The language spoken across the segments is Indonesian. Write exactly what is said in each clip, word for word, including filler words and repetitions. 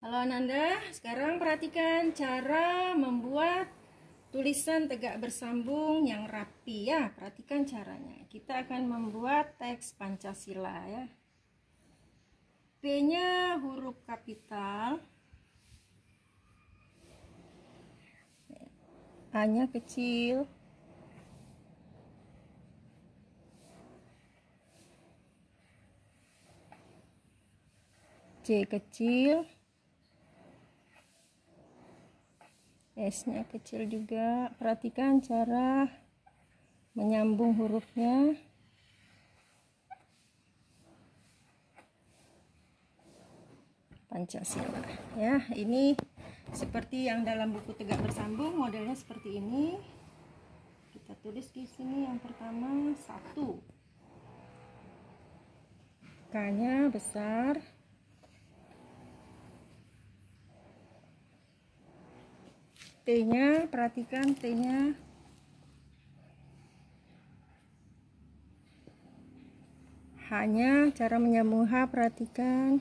Halo Ananda, sekarang perhatikan cara membuat tulisan tegak bersambung yang rapi ya. Perhatikan caranya. Kita akan membuat teks Pancasila ya. P-nya huruf kapital, A-nya kecil, C kecil, S-nya kecil juga. Perhatikan cara menyambung hurufnya. Pancasila ya. Ini seperti yang dalam buku tegak bersambung, modelnya seperti ini. Kita tulis di sini yang pertama satu. K-nya besar. T-nya, perhatikan T-nya H-nya, cara menyambung H, perhatikan.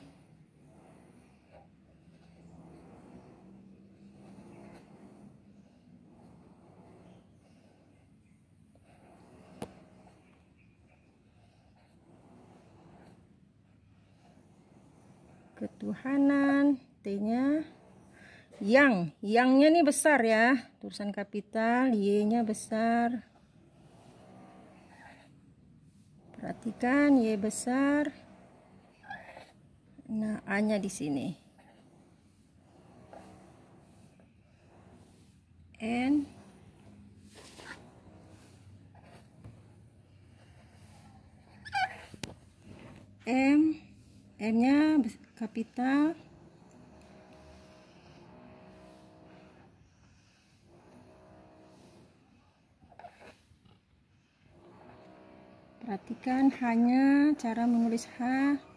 Ketuhanan, T-nya. Yang, yangnya nih besar ya, tulisan kapital, Y-nya besar. Perhatikan Y besar. Nah, A-nya di sini. N, M, M-nya kapital. Perhatikan H-nya, cara menulis H.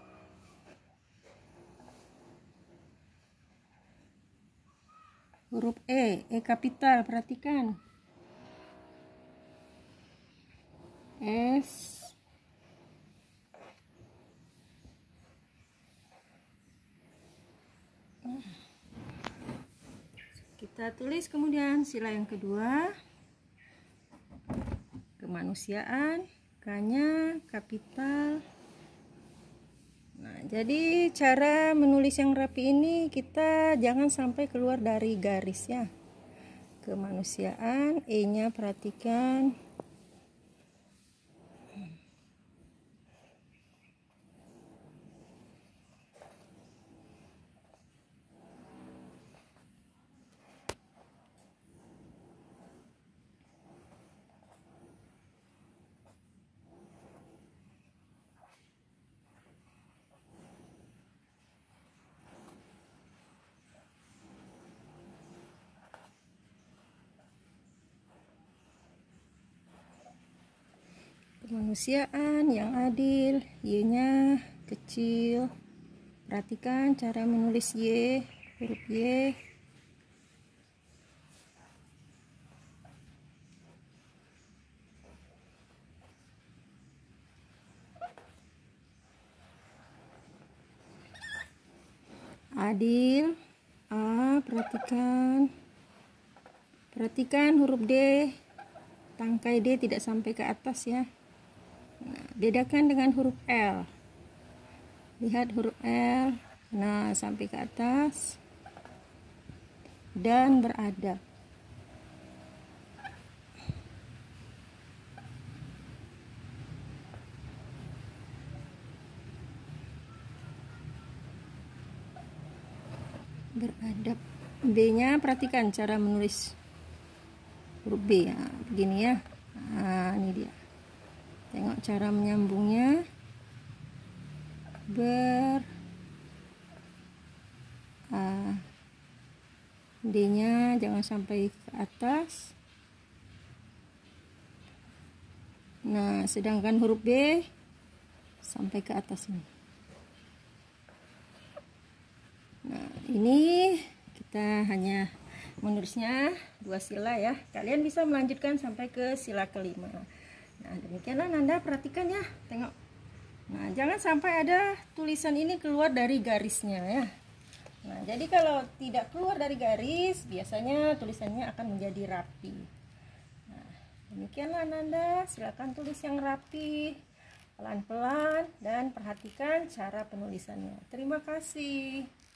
Huruf E, E kapital, perhatikan. S. Kita tulis kemudian sila yang kedua. Kemanusiaan. K-nya kapital. Nah, jadi cara menulis yang rapi ini kita jangan sampai keluar dari garis ya. Kemanusiaan, E-nya perhatikan. Kemanusiaan yang adil, Y-nya kecil. Perhatikan cara menulis Y, huruf Y. Adil, A, perhatikan. Perhatikan huruf D, tangkai D tidak sampai ke atas ya. Nah, bedakan dengan huruf L. Lihat huruf L. Nah, sampai ke atas. Dan beradab. Beradab. B-nya perhatikan cara menulis huruf B. Nah, begini ya. Nah, ini dia. Tengok cara menyambungnya. Ber A. D-nya jangan sampai ke atas. Nah, sedangkan huruf B sampai ke atas ini. Nah, ini kita hanya menulisnya dua sila ya. Kalian bisa melanjutkan sampai ke sila kelima. Nah, demikianlah Nanda, perhatikan ya, tengok. Nah, jangan sampai ada tulisan ini keluar dari garisnya ya. Nah, jadi kalau tidak keluar dari garis, biasanya tulisannya akan menjadi rapi. Nah, demikianlah Ananda, silakan tulis yang rapi, pelan-pelan, dan perhatikan cara penulisannya. Terima kasih.